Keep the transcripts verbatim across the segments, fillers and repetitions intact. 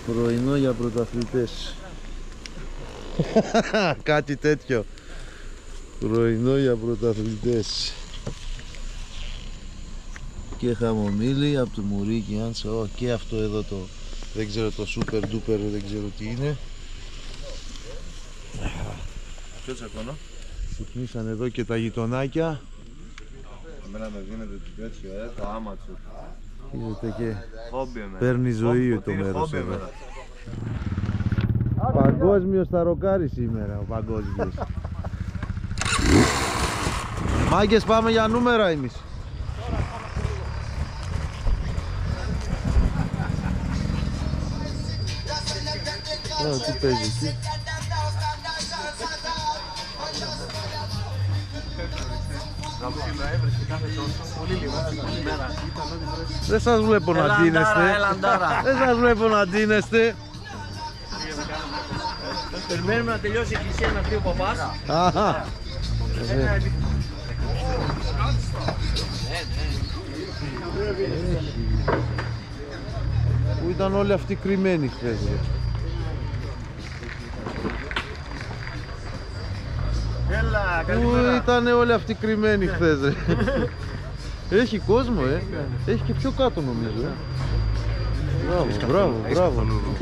Πρωινό για πρωταθλητές. Κάτι τέτοιο. Πρωινό για πρωταθλητές. Και χαμομήλι από το Μουρίκι Άνσα. Oh, και αυτό εδώ το, δεν ξέρω, το super duper, δεν ξέρω τι είναι. Ποιο τσακώνω? Ξυπνήσαν εδώ και τα γειτονάκια. Εμένα με δίνετε τέτοιο, ε, το άματσο. Είδατε και Χόμπι εμένα. παίρνει ζωή το μέρος εδώ. Παγκόσμιος θα ροκάρει σήμερα ο παγκόσμιος. Μάγκες, πάμε για νούμερα εμείς. Ω, τι παίζει εκεί. Δεν σας βλέπω να ντύνεστε. Δεν σας βλέπω να ντύνεστε. Περιμένουμε να τελειώσει η εκκλησία να φύγει ο παπάς. Αχα. Πού ήταν όλοι αυτοί κρυμμένοι χθες? Έλα, Πού καλημέρα. ήταν όλοι αυτοί κρυμμένοι χθες? Έχει κόσμο, ε. Έχει και πιο κάτω νομίζω. Μπράβο, μπράβο, μπράβο.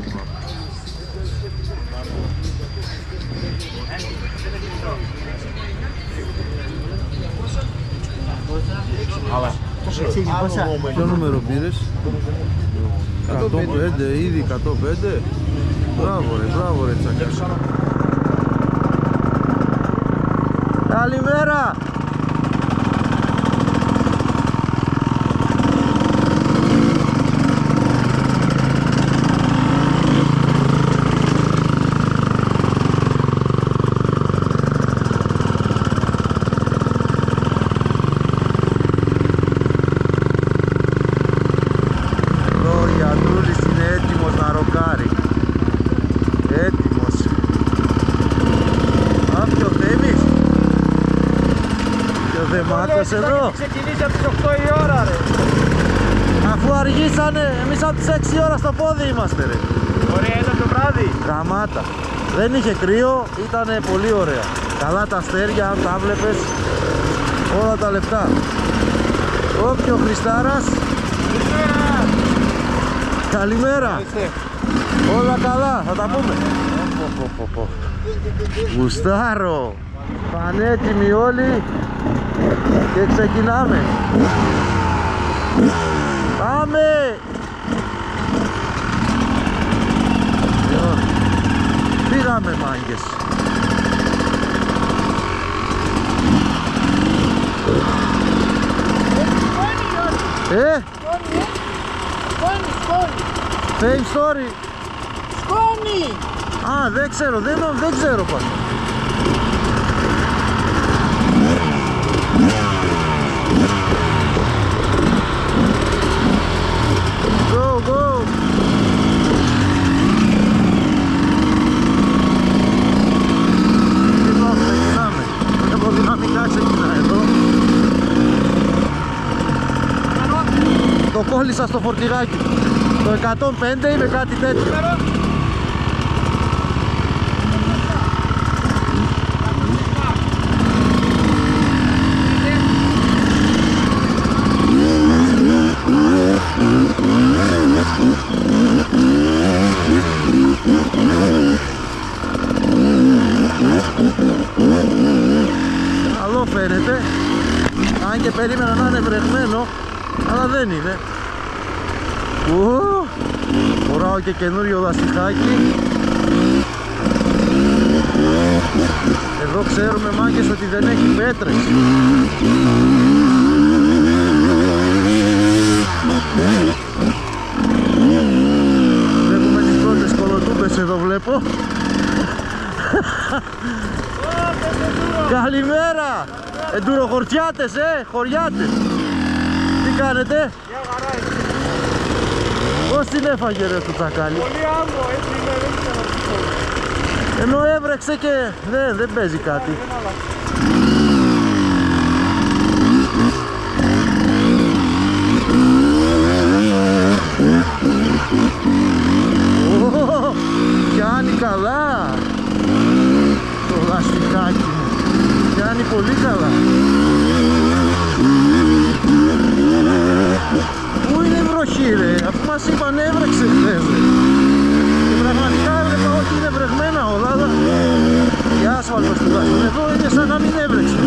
Ποιο νούμερο πήρες? εκατόν πέντε, ήδη εκατόν πέντε. Μπράβο ρε, μπράβο ρε τσακά. Καλημέρα! Εδώ. Ξεκινήσει από τις οκτώ η ώρα ρε. Αφού αργήσανε, εμείς από τις έξι ώρα στο πόδι είμαστε ρε. Ωραία ήταν το βράδυ. Γαμάτα. Δεν είχε κρύο, ήταν πολύ ωραία. Καλά τα αστέρια, αν τα βλέπεις, όλα τα λεφτά. Όποιο Χριστάρας. Καλημέρα. Όλα καλά, θα τα πούμε. Γουστάρω. Πανέτοιμοι όλοι. Και ξεκινάμε. Πάμε. Πήγαμε μάγκες. Ε? Σκόνη, σκόνη. Fame story. Σκόνη. Α, δεν ξέρω, δεν, δεν ξέρω πάνω. Go, go! Λοιπόν, ξεκινάμε. Έχω δυναμικά ξεκινά εδώ. Το κόλλησα στο φορτηγάκι. Το εκατόν πέντε είναι κάτι τέτοιο. Καλό φαίνεται. Αν και περίμενα να είναι βρεγμένο, αλλά δεν είναι. Ου, φοράω και καινούριο δαστιχάκι. Εδώ ξέρουμε μάγκες ότι δεν έχει πέτρες. Βλέπουμε τις πρώτες κολοτούμπες εδώ βλέπω. Καλημέρα! Εντουροχορτιάτες, ε, χωριάτες. Τι κάνετε? Πώς την έφαγε ρε το τσακάλι? Πολύ άμμο, έτσι είναι, δεν ξέρω τι. Ενώ έβρεξε και δεν, δεν παίζει κάτι. Πιάνει καλά το λαστιχάκι μου. Πιάνει πολύ καλά. Πού είναι βροχή ρε, αφού μας είπαν έβρεξε χθες ρε. Και πραγματικά έβλεπα ότι είναι βρεγμένα όλα, αλλά η άσφαλτος τουλάχιστον εδώ είναι σαν να μην έβρεξε.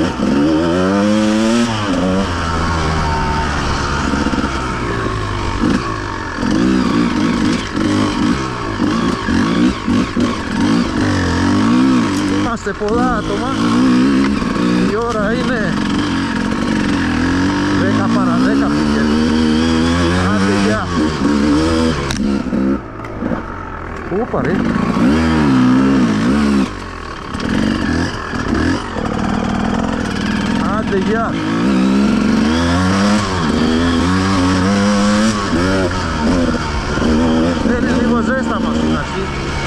Είμαστε πολλά άτομα. Η ώρα είναι δέκα παρά δέκα πηγαίνει. Άντε γεια. Ούπα ρε. Άντε γεια. Θέλει λίγο ζέσταμα στην αρχή.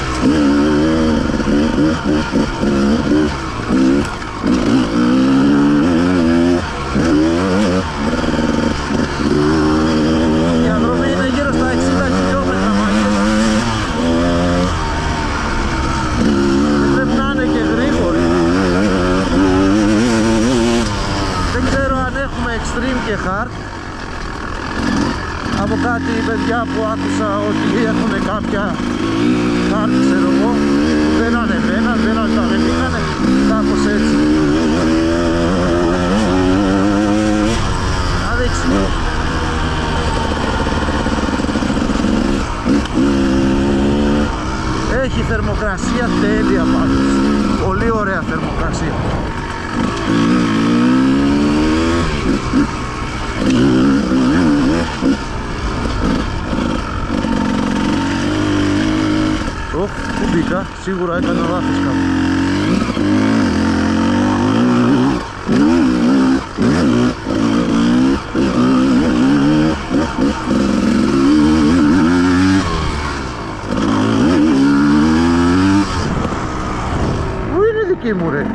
Η διαδρομή είναι γύρω στα εξήντα χιλιόμετρα μάχες. Δεν πρέπει να είναι και γρήγορη. Δεν ξέρω αν έχουμε extreme και hard. Από κάτι παιδιά που άκουσα ότι έχουν κάποια hard, ξέρω εγώ, δεν ανεβαίναν, δεν ανεβήκανε, κάπως έτσι. Να δείξουμε. Έχει θερμοκρασία τέλεια πάντως. Πολύ ωραία θερμοκρασία. Οχ, που μπήκα, σίγουρα έκανα λάθος κάπου. Πού είναι δική μου ρε?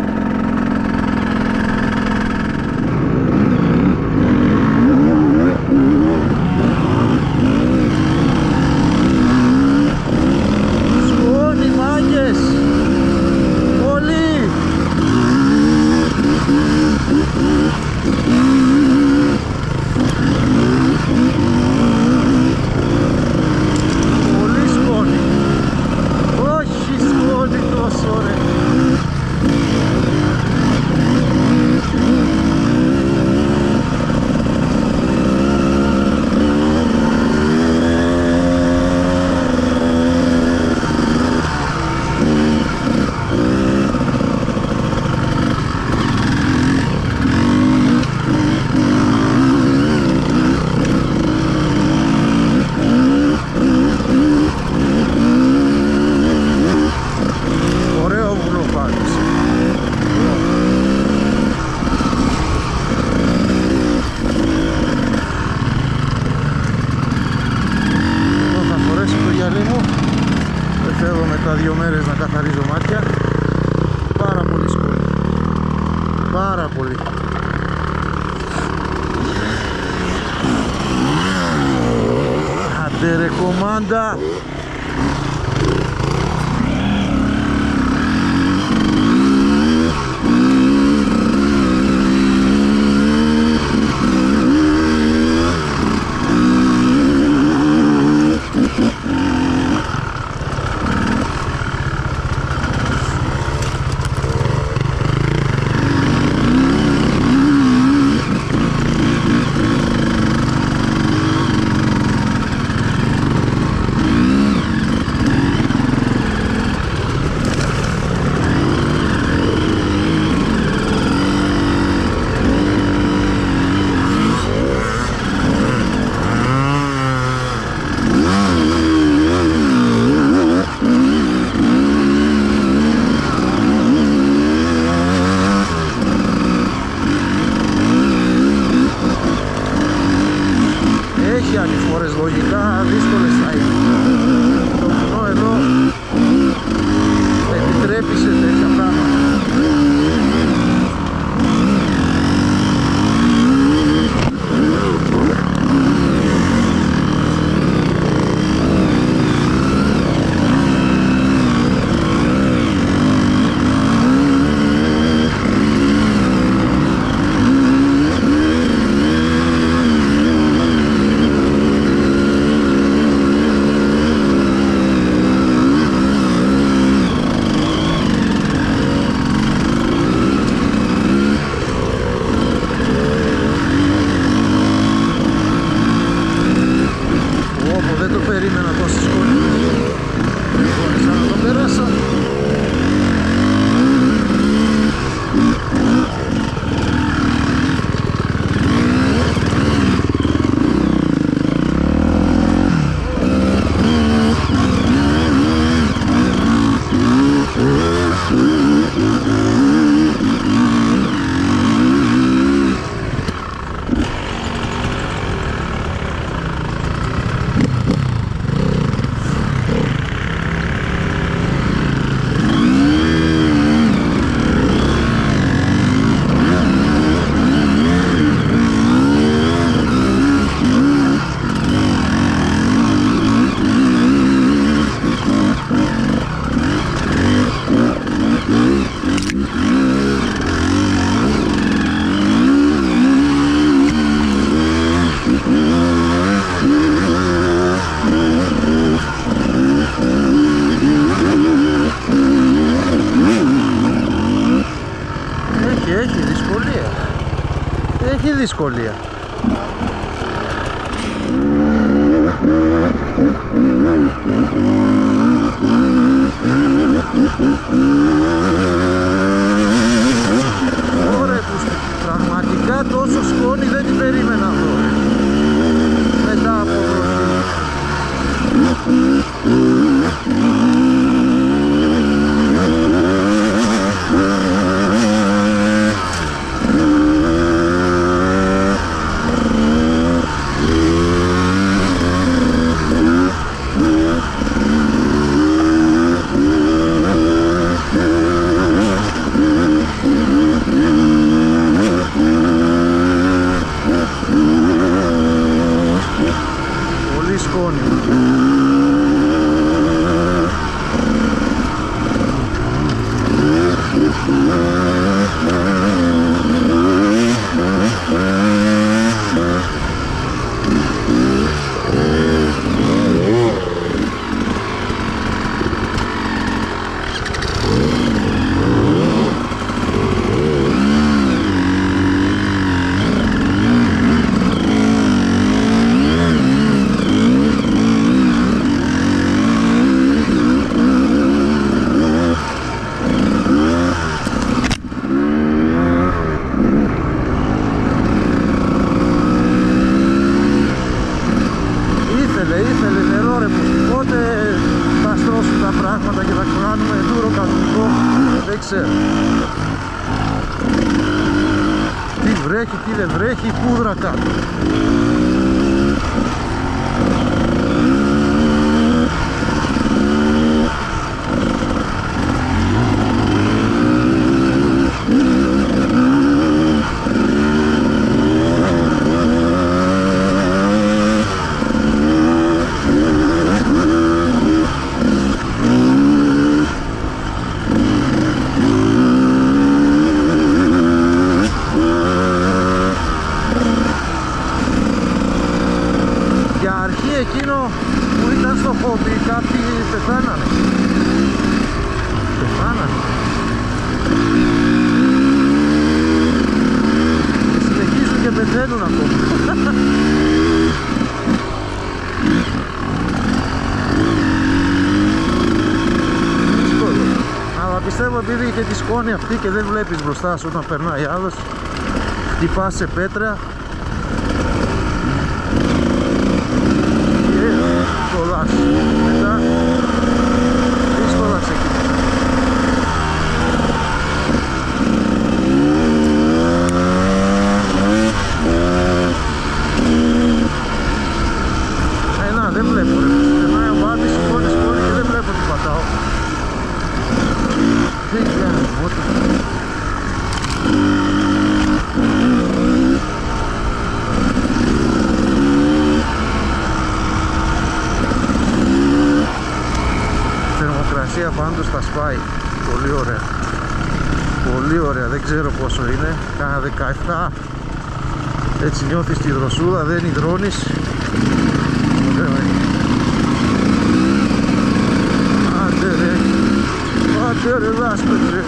Δύο μέρες να καθαρίζω μάτια. Πάρα πολύ σκόνη. Πάρα πολύ. Άντε ρε κομμάντα. έχει, έχει δυσκολία. Έχει δυσκολία. Ωραία, πραγματικά τόσο σκόνη δεν την περίμενα αυτό. Μετά από βροχή. Πολύ σκόνη. Δεν ξέρω. Τι βρέχει, τι δεν βρέχει, πούδρα κάτω. Εκείνο που ήταν στο χόμπι, κάποιοι πεθάνανε. Πεθάνανε. Και συνεχίζουν και πεθαίνουν ακόμα. Δύσκολο. Αλλά πιστεύω επειδή είχε τη σκόνη αυτή και δεν βλέπεις μπροστά σου όταν περνάει άλλος, χτυπάς σε πέτρα. Κολλάς. Μετά δύσκολα ξεκινάει. Ε, να, δεν βλέπω ρε. Περνάει ο Βάτης, σκόνη, σκόνη και δεν βλέπω τι πατάω. Δεν ξέρω, ό,τι. Πάντως τα σπάει, πολύ ωραία, πολύ ωραία, δεν ξέρω πόσο είναι, κάνα δεκαεπτά, έτσι νιώθεις τη δροσούλα, δεν υδρώνεις, άντε ρε, άντε ρε δάσπετρε.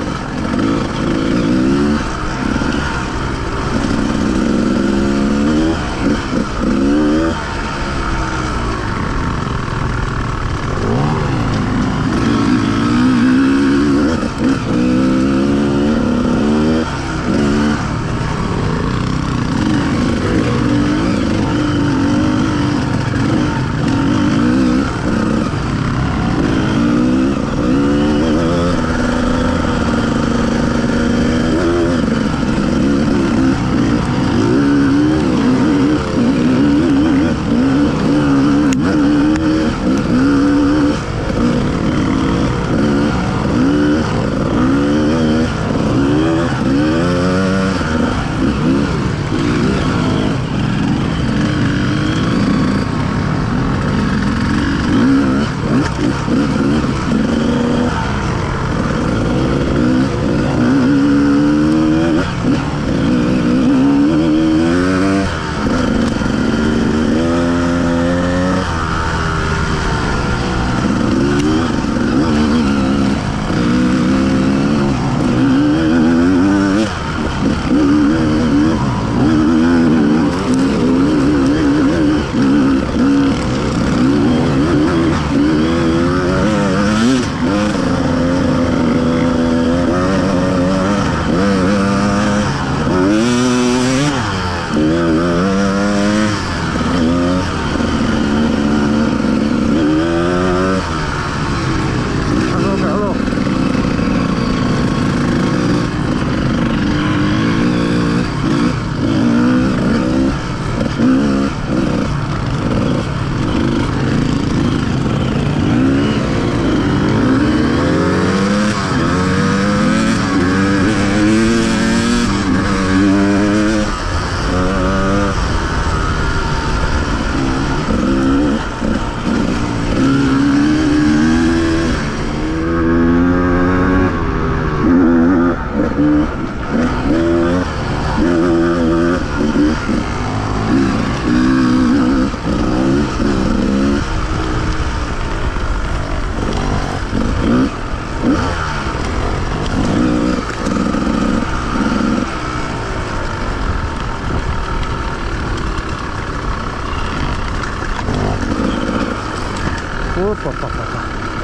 Όπα, πα, πα, πα.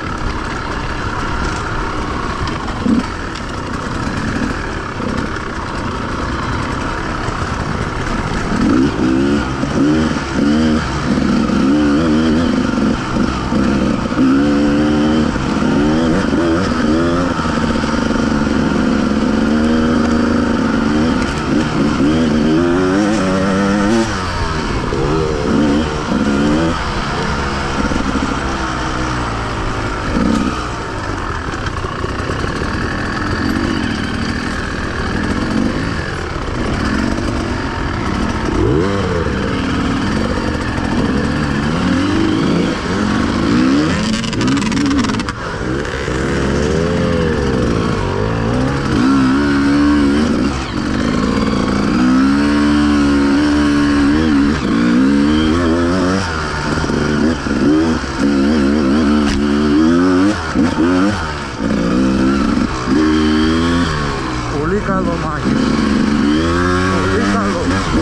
Πολύ καλό μάχη. Πολύ καλό.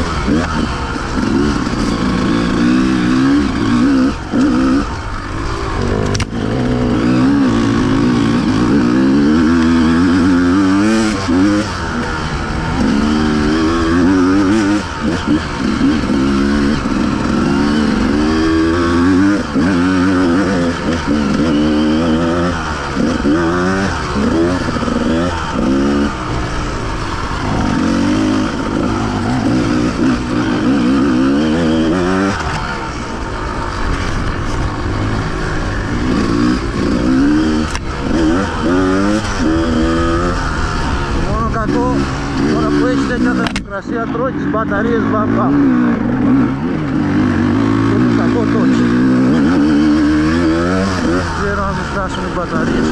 Τώρα που έχει τέτοια θερμοκρασία τρώει τις μπαταρίες μπαμπα. Και το κακό τότσι. Δεν ξέρω αν μου φτάσουν οι μπαταρίες.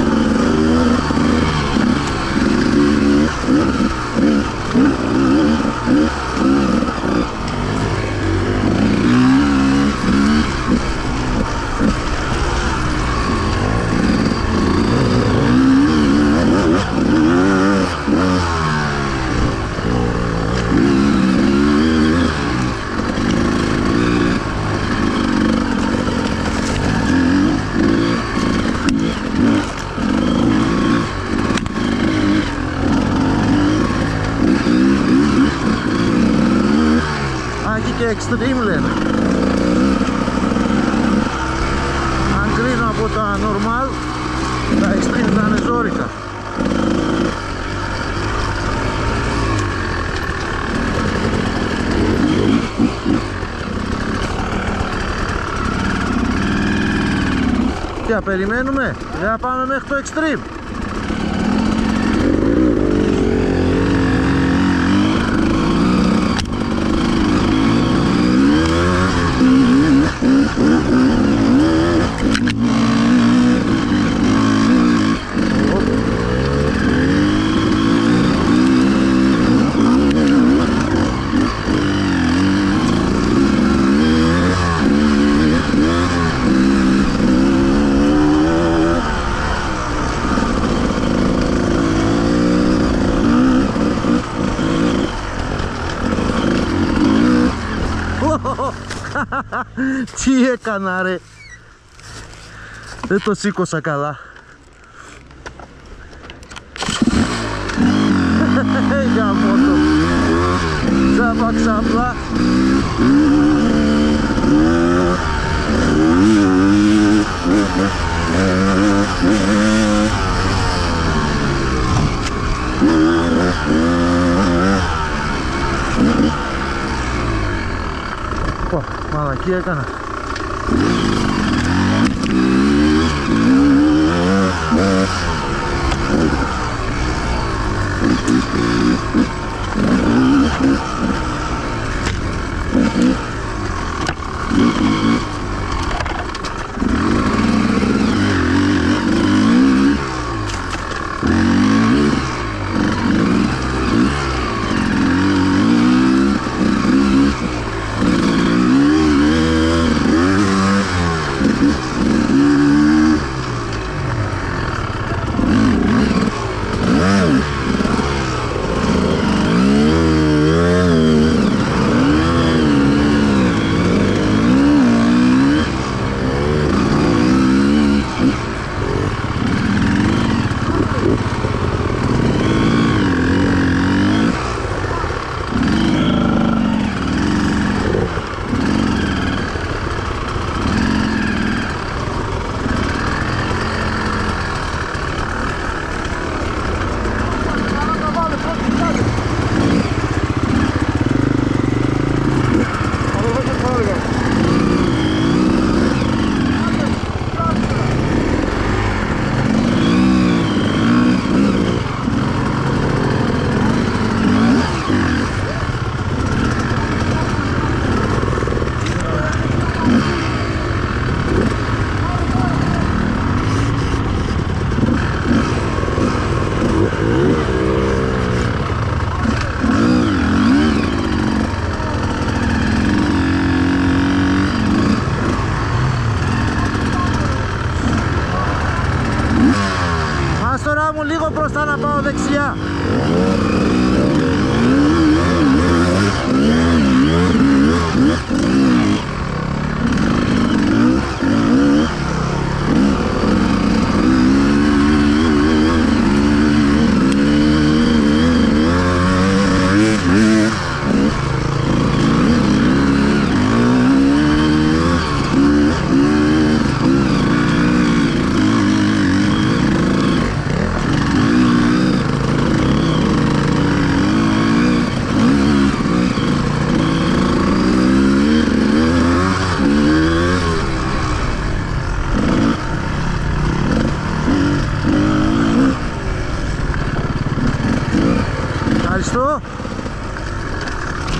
Και extreme λένε. Αν κρίνω από τα normal, τα extreme θα είναι ζόρικα. Τι περιμένουμε, δεν θα πάμε μέχρι το extreme. Τι έκανα ρε, δεν το σήκωσα καλά. Γαμώ το ξάπα ξάπλα. Πω, μαλακή έκανα.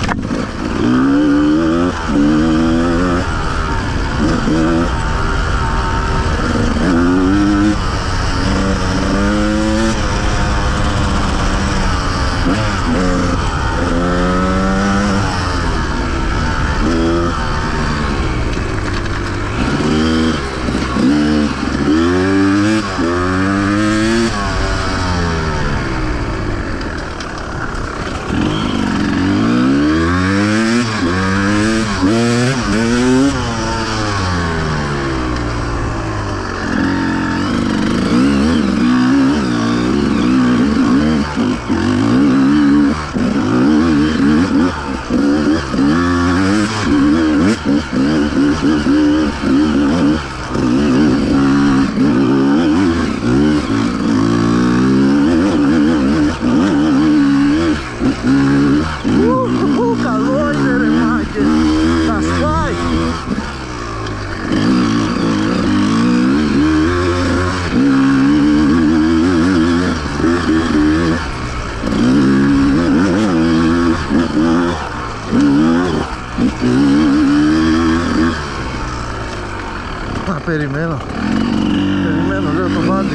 Περιμένω, περιμένω, λέω το βάλει.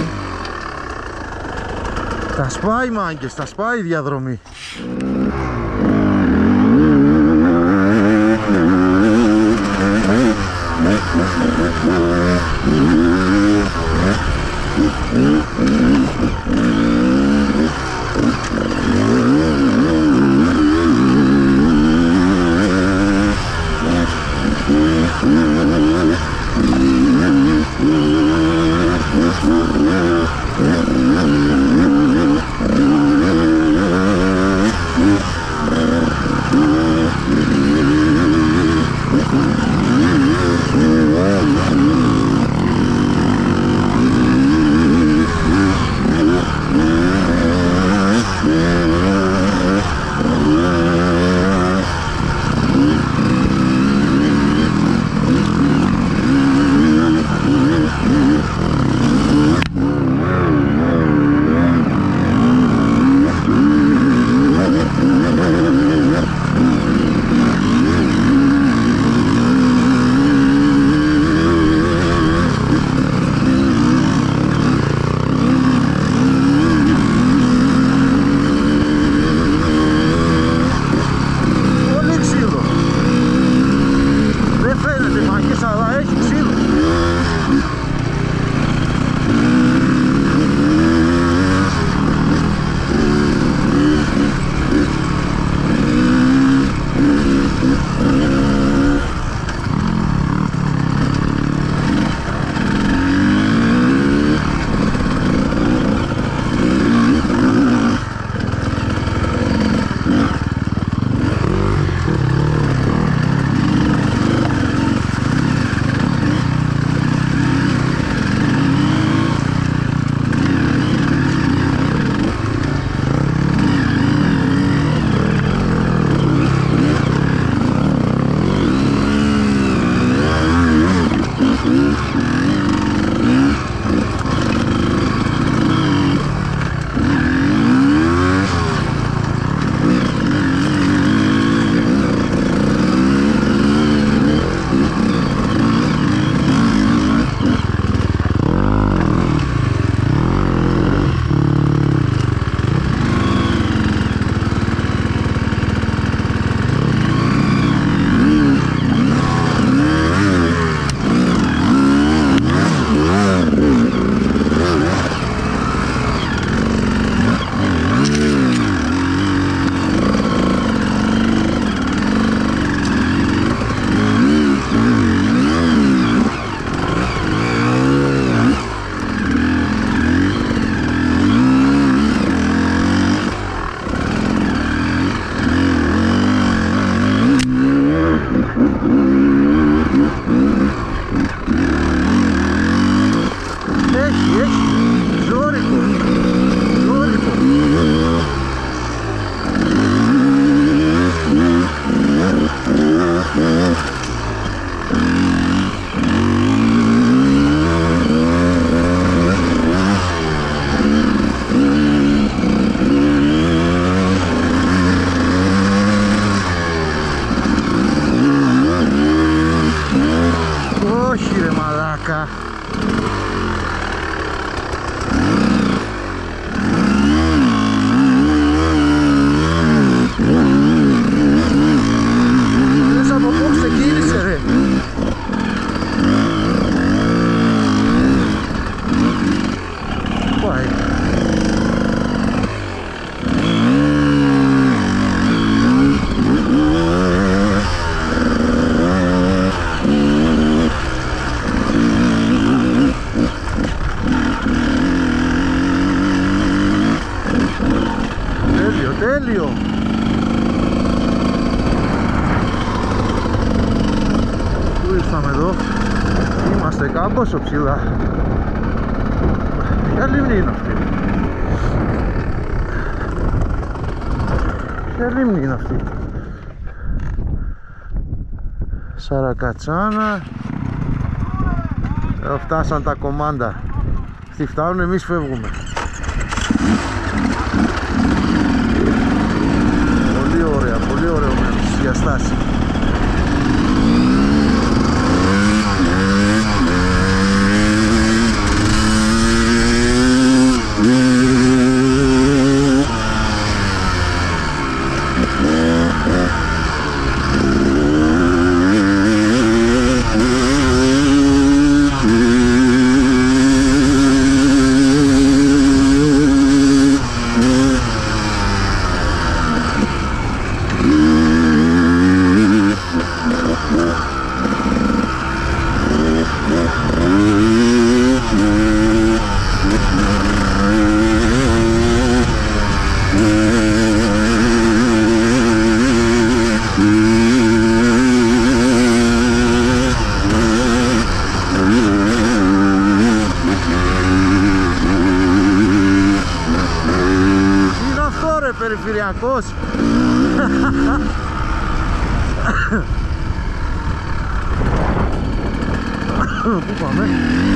Τα σπάει μάγκες, τα σπάει η διαδρομή. Άνοιξε κάμποσο ψηλά. Ποια λίμνη είναι αυτή? Ποια λίμνη είναι αυτή? Σαρακατσάνα. Εδώ φτάσαν τα κομμάντα. Αυτοί φτάνουν, εμείς φεύγουμε. Πολύ ωραία, πολύ ωραίο μέρος για στάση. Περιφερειακός. Πού πάμε?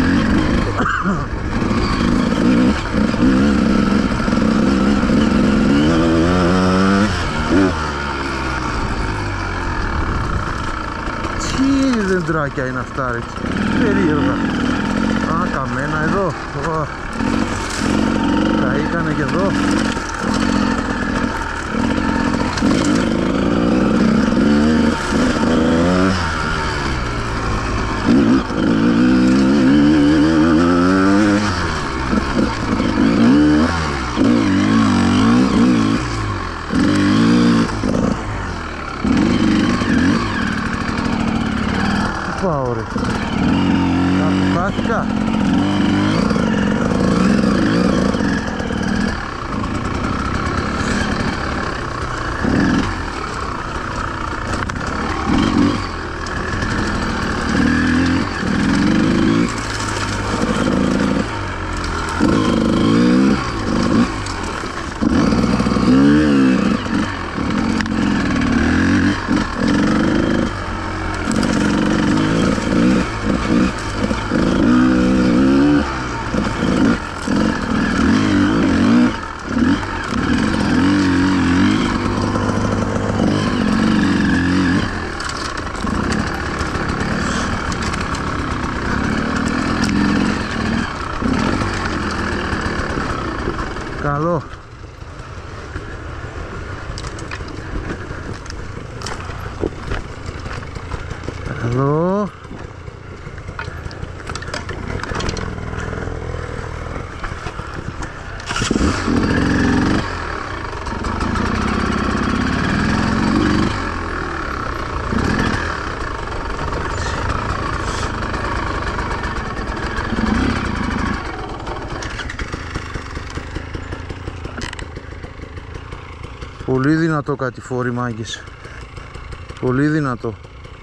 Τι δεντράκια είναι αυτά, ρε, περίεργα. Α, καμένα εδώ. Καήκανε και εδώ. Πάω, ρε. Κάπου χάθηκα. Καλό. Καλό. Πολύ δυνατό κατηφόρι, μάγκες. Πολύ δυνατό.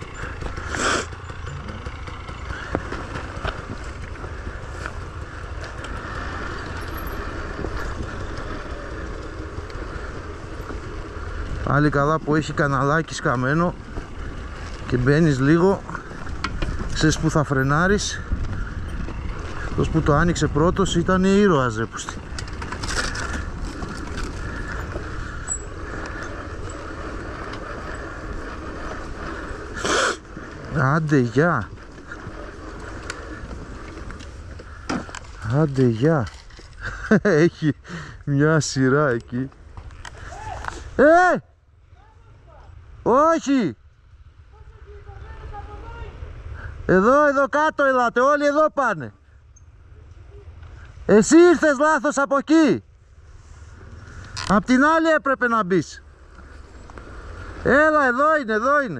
Πάλι καλά που έχει καναλάκι σκαμμένο και μπαίνεις λίγο, ξέρεις που θα φρενάρεις. Αυτός που το άνοιξε πρώτος ήταν ήρωας, ρε πούστη. Άντε γεια. Άντε γεια. Έχει μια σειρά εκεί. Ε! Όχι! Εδώ, εδώ κάτω ελάτε, όλοι εδώ πάνε. Εσύ ήρθες λάθος από εκεί. Απ' την άλλη έπρεπε να μπεις. Έλα, εδώ είναι, εδώ είναι.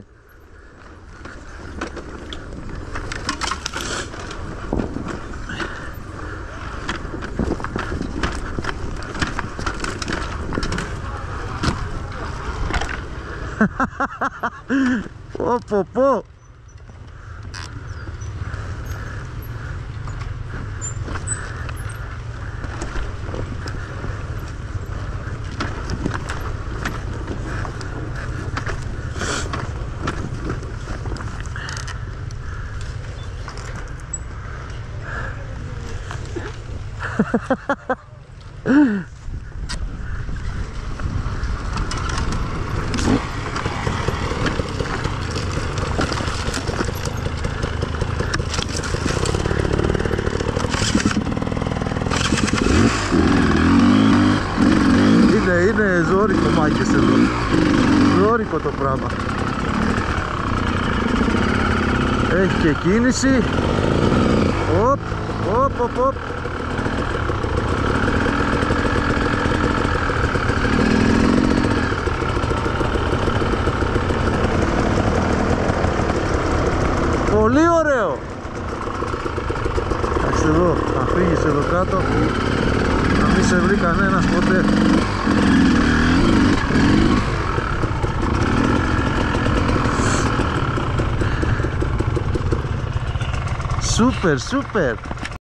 Πω πω πω. Είναι, είναι ζώρικο μάγκες εδώ. Ζώρικο το πράγμα. Έχει και κίνηση. Οπ, οπ, οπ, οπ. Πολύ ωραίο. Εντάξει εδώ, να φύγεις εδώ κάτω, να μην σε βρει κανένας ποτέ. Σούπερ, σούπερ.